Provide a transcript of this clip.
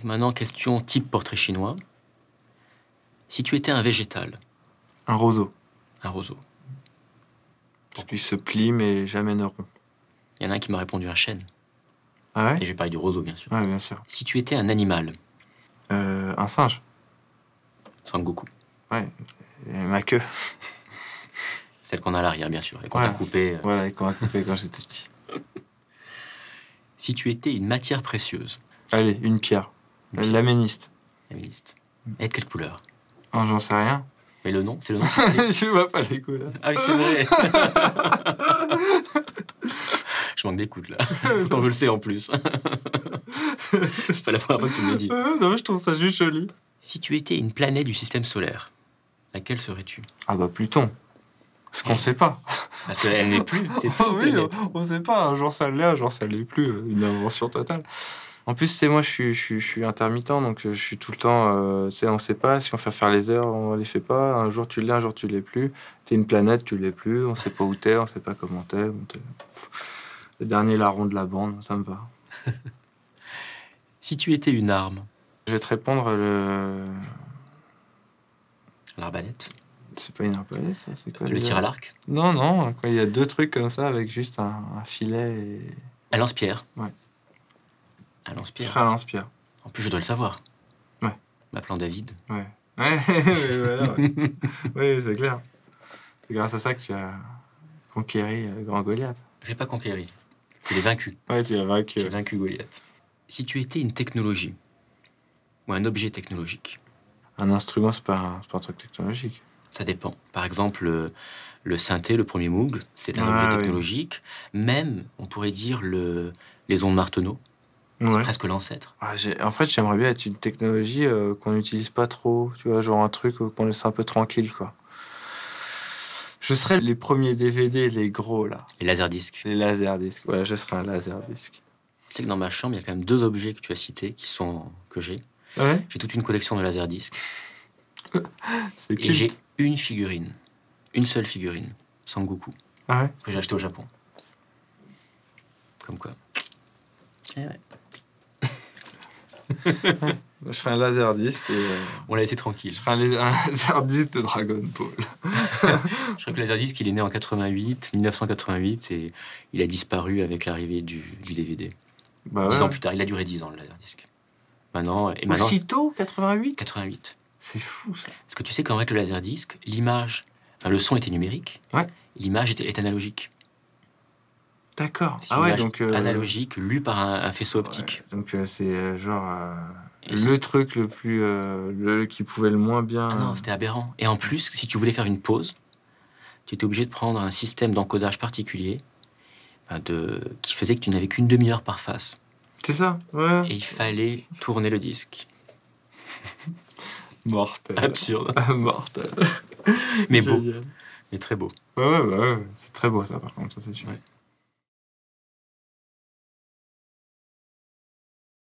Maintenant, question type portrait chinois. Si tu étais un végétal, Un roseau. un roseau. Qui se plie mais jamais ne rompt. Il y en a un qui m'a répondu un chêne. Ah Et ouais? j'ai parlé du roseau, bien sûr. Ouais, bien sûr. Si tu étais un animal, Un singe. Sangoku. Ouais. Et ma queue. Celle qu'on a à l'arrière, bien sûr, et qu'on Ouais. t'a coupée. Voilà, qu'on a coupé quand j'étais petit. Si tu étais une matière précieuse, Allez, une pierre. L'aménhyste. féministe, et de quelle couleur? Oh, j'en sais rien. Mais le nom, c'est le nom. Je vois pas les couleurs. Ah oui, c'est vrai. Je manque d'écoute, là. Pourtant, je le sais, en plus. C'est pas la première fois que tu me le dis. Non, je trouve ça juste joli. Si tu étais une planète du système solaire, laquelle serais-tu? Ah bah Pluton. Ce qu'on sait pas. Parce qu'elle n'est plus, c'est plus Ah une oui, planète. on sait pas. Un jour ça l'est, un jour ça l'est plus. Une invention totale. En plus, tu sais, moi, je suis intermittent, donc je suis tout le temps... tu sais, on sait pas. Si on fait faire les heures, on les fait pas. Un jour, tu l'es, un jour, tu l'es plus. T'es une planète, tu l'es plus. On sait pas où t'es, on sait pas comment t'es. Le dernier larron de la bande, ça me va. Si tu étais une arme, Je vais te répondre l'arbalète, C'est pas une arbalète, ça? C'est quoi le déjà tir à l'arc, Non, non. Quand il y a deux trucs comme ça, avec juste un filet et... un lance-pierre. Ouais. Un Je lance-pierre. serai un lance-pierre. En plus, je dois le savoir. Ouais. M'appelant David. Ouais. Ouais, mais voilà, ouais. Oui, c'est clair. C'est grâce à ça que tu as conquéri le grand Goliath. J'ai pas conquéri. Je l'ai vaincu. Ouais, tu as vaincu. J'ai vaincu Goliath. Si tu étais une technologie, ou un objet technologique, Un instrument, c'est pas un truc technologique. ça dépend. Par exemple, le synthé, le premier Moog, c'est un Ah, objet oui. technologique. Même, on pourrait dire, les ondes Martenot, c'est Ouais. presque l'ancêtre. Ah, en fait, j'aimerais bien être une technologie qu'on n'utilise pas trop. Tu vois, genre un truc qu'on laisse un peu tranquille, quoi. Je serais les premiers DVD, les gros, là. Les laserdiscs. Les laserdiscs. Ouais, je serais un laserdisc. Tu sais que dans ma chambre, il y a quand même 2 objets que tu as cités, que j'ai. Ouais, J'ai toute une collection de laserdiscs. c'est Et j'ai culte. une figurine. Une seule figurine. Sangoku. Ah ouais? Que j'ai acheté au Japon. Comme quoi. Eh ouais. Je serais un laserdisc et... On l'a laissé tranquille. Je serais un laserdisc de Dragon Ball. Je crois que le laserdisc, il est né en 1988, et il a disparu avec l'arrivée du DVD. Bah 10 ans plus tard, il a duré 10 ans, le laserdisc. Maintenant, Aussitôt, 88? 88. C'est fou, ça. Est-ce que tu sais qu'en fait, le laserdisc, le son était numérique, Ouais. l'image est analogique. D'accord. C'est Ah une ouais, image donc... analogique, lue par un faisceau ouais, optique. donc c'est genre... Et le truc le plus... qui pouvait le moins bien... Ah non, c'était aberrant. Et en plus, si tu voulais faire une pause, tu étais obligé de prendre un système d'encodage particulier qui faisait que tu n'avais qu'une demi-heure par face. C'est ça, ouais. Et il fallait tourner le disque. Mortel. Absurde. Mortel. Mais beau. Génial. Mais très beau. Ouais. C'est très beau, ça, par contre, ça, c'est sûr. Ouais.